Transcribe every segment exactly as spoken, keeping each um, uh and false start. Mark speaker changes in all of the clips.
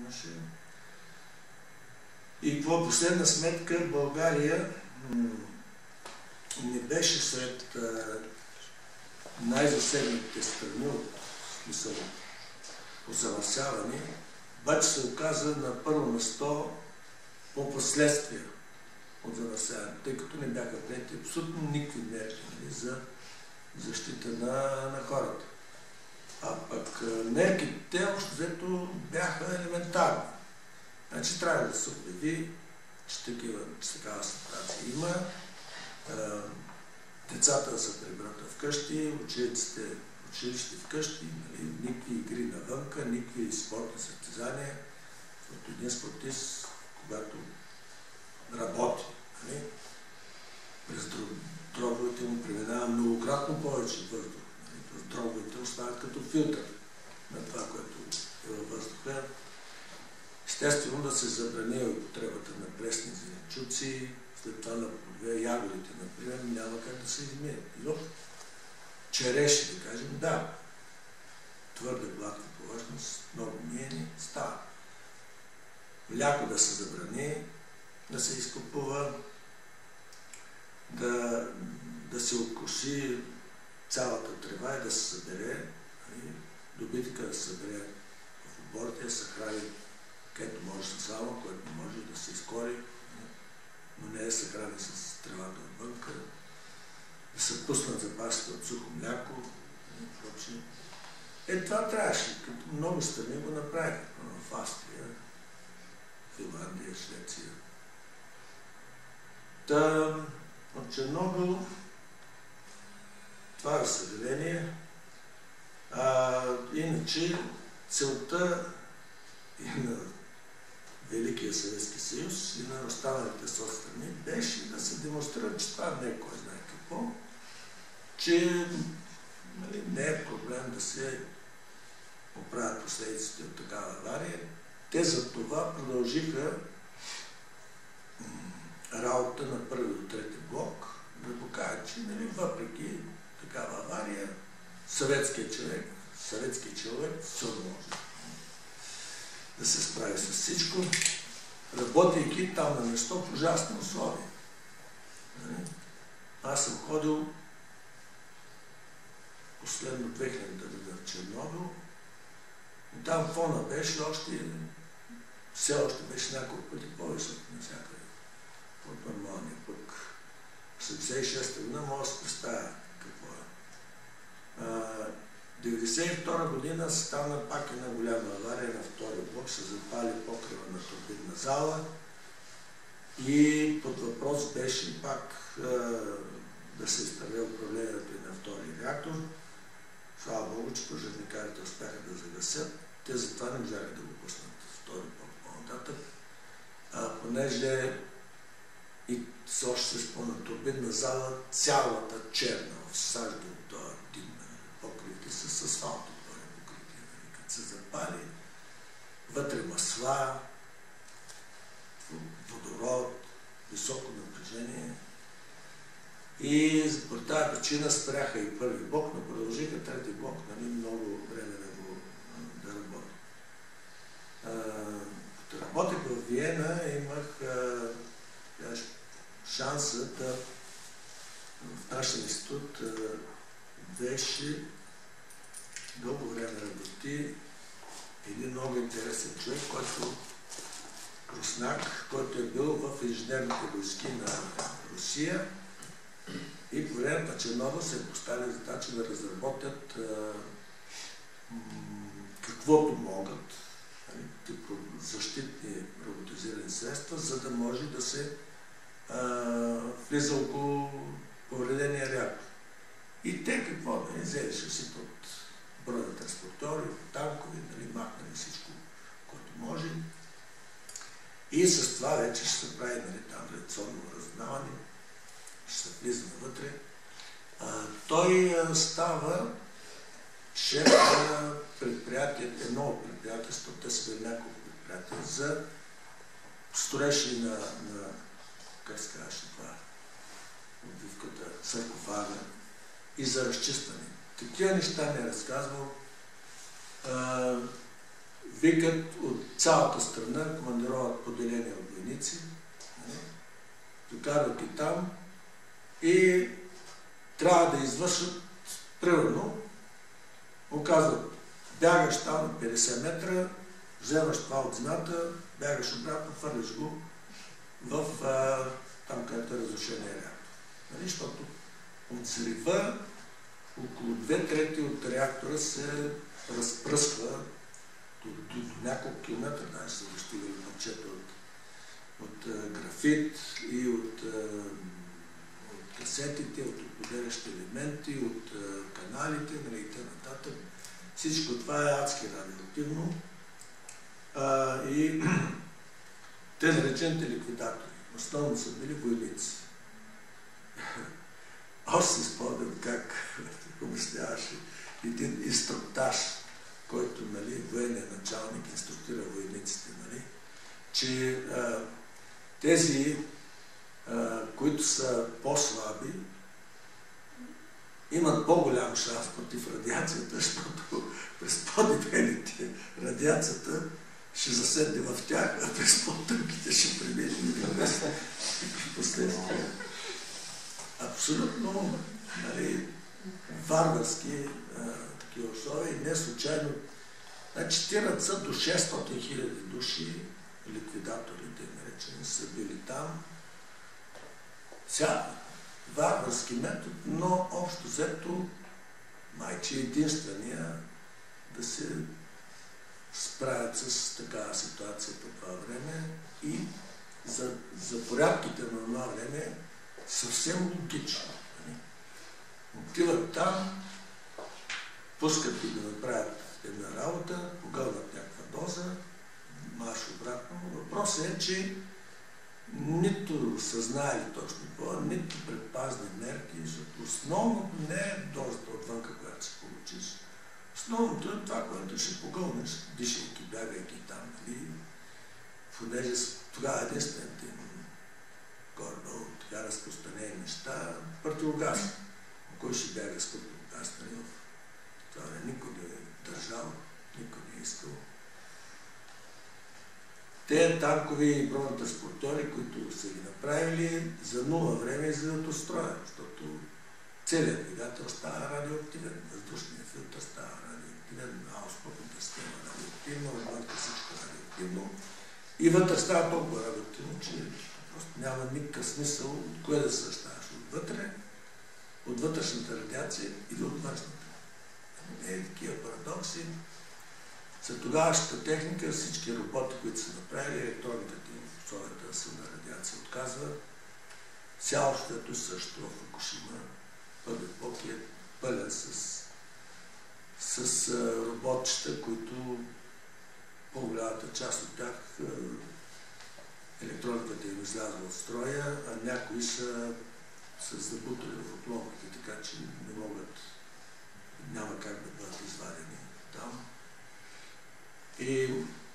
Speaker 1: имаше. И по последна сметка България не беше сред най-засегнатите страни от смисъл по замърсяване, обаче се оказа на първо место по последствия от замърсяване, тъй като не бяха приети абсолютно никакви мерки за защита на, на хората. А пък мерките, общо взето, бяха елементарни. Значи трябва да се обяви, че, такива, че такава ситуация има, а, децата да се прибрат вкъщи, учениците училище вкъщи, нали, никакви игри навънка, никакви спортни състезания, защото един спортист, когато работи, нали, през дробовете му преминава многократно повече въздух. Нали, дробовете остават като филтър на това, което е във въздуха. Естествено да се забрани употребата на пресни зеленчуци, след това на плодове, ягодите, например, няма как да се измият. Череши, да кажем, да. Твърде гладка повърхност, много миени, става. Мляко да се забрани, да се изкупува, да, да се откуши цялата трева и да се събере, добитъка да се събере в оборите, да се храни, където може с сало, което не може да се изкори, но не да се храни с тревата отвънка, да се пуснат запасите от сухо мляко и прочее. Е, това трябваше, като много страни го направиха, в Австрия, Финландия, Швеция. Та, от Чернобил, това е съжаление. А, иначе, целта и на Великия Съветски съюз и на останалите соцстрани беше да се демонстрира, че това не е кой знае какво, че нали, не е проблем да се оправят последиците от такава авария. Те за това продължиха работа на първи до трети блок, да покажат, че нали, въпреки такава авария, съветският човек, съветският човек все може да се справи с всичко, работейки там на место в ужасни условия. Аз съм ходил последно две хилядата година в Чернобил и там фона беше още, все още беше няколко пъти по-висок навсякъде от нормалния пък. В седемдесет и шеста година мога да се представя какво е. деветдесет и втора година стана пак една голяма авария на втория блок, се запали покрива на турбинна зала и под въпрос беше пак а, да се изправя управлението и на втория реактор. Слава Богу, че пожарникарите успяха да загасят. Те затова не можаха да го пуснат втори блок по-нататък, понеже и с още се спомня турбинна зала, цялата черна в сажда от този дим, покрити с асфалт отгоре покрити. Като се запали, вътре масла, водород, високо напрежение. И по тази причина спряха и първи блок, но продължиха трети блок, нали, много време да го да работи. Като работех в Виена, имах а, шанса да в нашия институт а, беше дълго време работи един много интересен човек, който руснак, който е бил в инженерните войски на Русия и по време на Чернобил се поставили задача да разработят а, каквото могат, типа защитни роботизирани средства, за да може да се а, влиза около повредения реактор. И те какво? Нали, взелише си от броя транспортори, от танкови, нали, махнали всичко, което може. И с това вече ще се прави нали, там радиационно разузнаване, ще се влиза навътре. А, той а, става шеф на предприятието, едно от предприятието, те са били няколко предприятия, за строежи на, на как се казваше това, обвивката, саркофага и за разчистване. Такива неща не е разказвал. А, викат от цялата страна, командироват поделения от войници, докарват и там и трябва да извършат, примерно, оказват, бягаш там на петдесет метра, вземаш това от земята, бягаш обратно, фърляш го в а, там, където е разрушения реактор. Нали? Защото от взрива около две трети от реактора се разпръсква до, до, до няколко километра, даже са достигали парчета от, от а, графит и от, а, от касетите, от отподелящи елементи, от а, каналите, нали, и т.н. Всичко това е адски радиоактивно. А, и те наречените ликвидатори. Основно са били войници. Аз си спомням как обясняваше един инструктаж, който, нали, военният началник инструктира войниците, нали, че а, тези, а, които са по-слаби, имат по-голям шанс против радиацията, защото през по-дебелите радиацията ще заседне в тях, а през по-тънките ще премине към последствия. Абсолютно, нали, варварски а, такива условия и не случайно. Значи, тират са до шестстотин хиляди души, ликвидаторите наречени, са били там. Сега, варварски метод, но общо взето майче единствения да се справят с такава ситуация по това време и за, за порядките на това време съвсем логично. Отиват там, пускат и да направят една работа, погълнат някаква доза, марш обратно. Въпросът е, че нито са знаели точно това, нито предпазни мерки, защото основното не е дозата отвънка, която се получиш. Основното е това, което ще погълнеш, дишайки, бягайки там. Нали? Понеже тогава единствените горе-долу така разпространени неща, противогаз. Кой ще бяга с противогаз? Нали? Това никой не е държал, никой не е искал. Те танкови бронетранспортери, които са ги направили, за нула време излизат от строя, защото целият двигател става радиоактивен, въздушният филтър става радиоактивен, ауспутната система радиоактивна, отвънка всичко радиоактивно и вътре става толкова радиоактивно, че просто няма никакъв смисъл от кое да се съставаш. Отвътре, от вътрешната радиация или от външната. Е, такива парадокси. За тогавашната техника всички роботи, които са направили, електронните им условията са на радиация отказва. Цялото също в Фукушима, първи блок е пълен с, с роботчета, които по-голямата част от тях електрониката им излязва от строя, а някои са с забутали в отломките, така че не могат, няма как да бъдат извадени там. И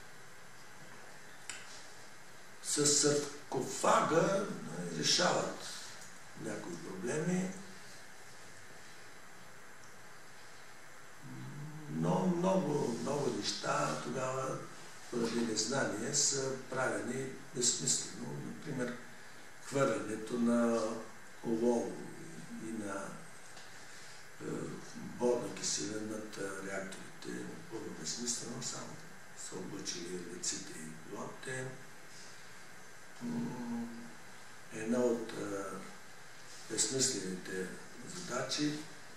Speaker 1: с саркофага решават някои проблеми, но много, много неща тогава поради незнание са правени безсмислено. Например, хвърлянето на олово и на борна киселина над реакторите е много безсмислено, само са облъчили лиците и пилотите. Една от безсмислените задачи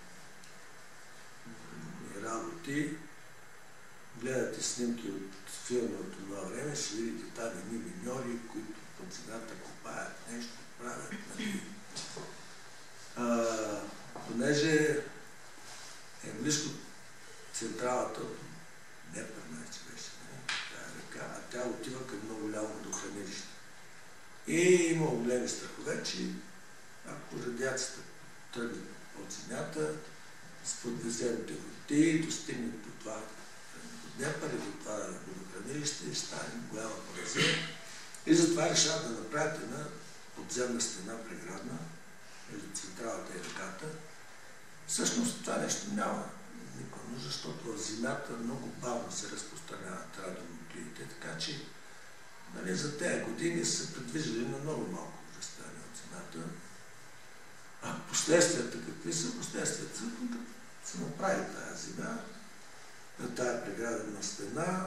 Speaker 1: и работи, гледате снимки от филми от това време, ще видите там едни миньори, които под земята копаят нещо, правят. Нали. А, понеже е близко централата, не пърнайче беше, тая река, а тя отива към много голямо водохранилище. И има големи страхове, че ако радиацията тръгне от земята, с подвезените води, достигне до това Днепър и до това водохранилище и стане голяма поразия. И затова решават да направят една подземна стена преградна между централата и реката. Всъщност това нещо няма, никаква нужда, защото в земята много бавно се разпространяват радионуклидите, така че нали, за тези години са предвиждали на много малко разстояние от земята. А последствията какви са? Последствията са, като се направи тази земя, на тая преградена стена,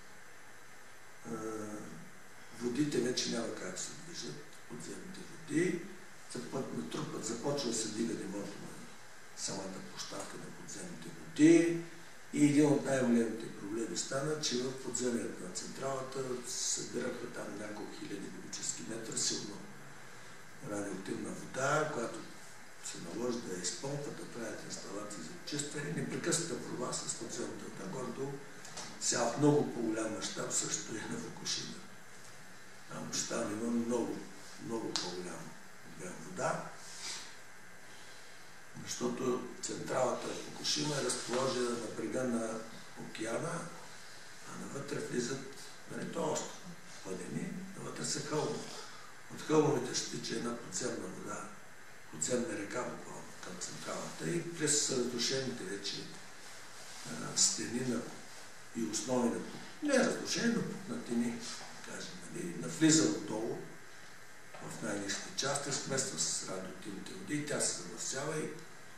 Speaker 1: водите вече няма как да се движат, подземните води, натрупат, започва да се дига нивото на самата площадка на подземните води и един от най-големите проблеми стана, че в подземието на централата събираха там няколко хиляди кубически метра силно радиоактивна вода, която се наложи да я изпомпват, да правят инсталации за очистване, непрекъсната борба с подземната вода, гордо сега в много по-голям мащаб също е на Фукушима. Там щам има много, много по-голям обем вода, защото централата в Фукушима е разположена на брега на океана, а навътре влизат, нали, то остров, падени, навътре са хълмове. От хълмовете ще тича една подземна вода, подземна река буквално към централата и през разрушените вече а, стени на, и основи на, не разрушени, но пукнатини, кажем, нали, навлиза отдолу в най-низките части, смества с радиоактивните води и тя се замърсява и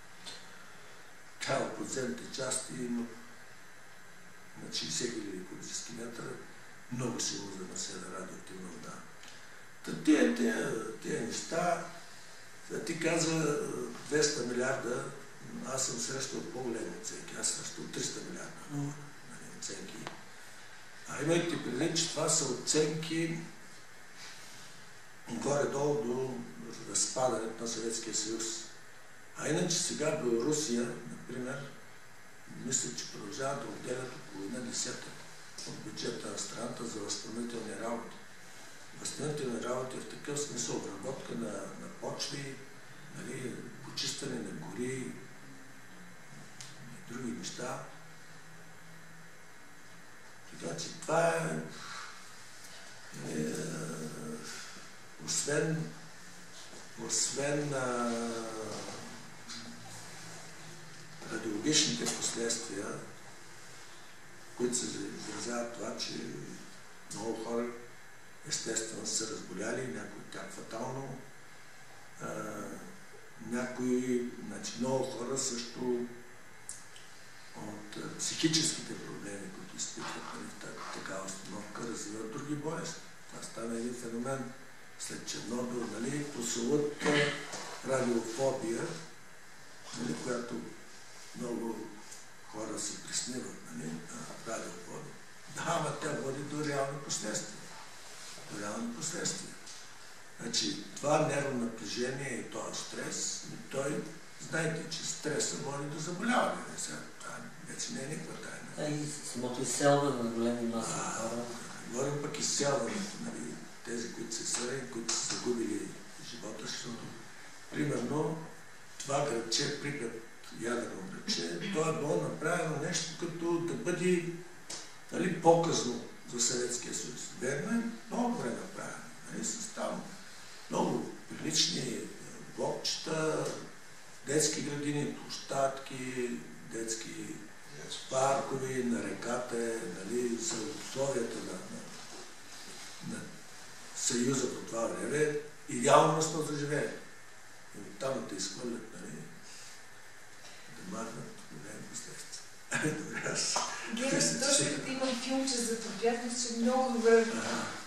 Speaker 1: тя в подземните части има на шейсет хиляди кубически метра много силно замърсена радиоактивна вода. Та тия, тия, тия неща, ти каза двеста милиарда, аз съм срещал по-големи оценки, аз съм срещал триста милиарда нали, оценки. А имайте предвид, че това са оценки горе-долу до разпадането на Съветския съюз. А иначе сега Белорусия, например, мисля, че продължават да отделят около една десета от бюджета на страната за възстановителни работи. Възстановителни работи в такъв смисъл обработка на, на почви, нали, почистване на гори и други неща. Така че това е, е освен, освен а, радиологичните последствия, които се изразяват това, че много хора естествено са разболяли, някои от тях фатално, а, някои, значи много хора също от а, психическите проблеми, които изпитват нали, в такава установка, развиват други болести. Това стана един феномен след Чернобил, нали, прословут радиофобия, нали, която много хора се присниват, нали, радиофобия. Да, ама тя води до реални последствия. До реални последствия. Значи, това нервно напрежение и този стрес, и той, знаете, че стреса води до заболяване. Сега, това вече не е никаква тайна.
Speaker 2: А и самото изселване на големи маси хора.
Speaker 1: Говорим пък изселването, нали, тези, които са съдени, които са загубили живота, защото, примерно, това градче, Припят, ядрено градче, то е било направено нещо като да бъде нали, показно за Съветския съюз. Верно е, много добре направено. Нали, с там много прилични блокчета, детски градини, площадки, детски паркови, на реката, нали, за условията на, на, на Съюза по това време, идеално место за живее. И там да изхвърлят, нали, да махнат големи последствия. Добре, аз...
Speaker 3: Гене, точно имам филмче за приятност, че много добре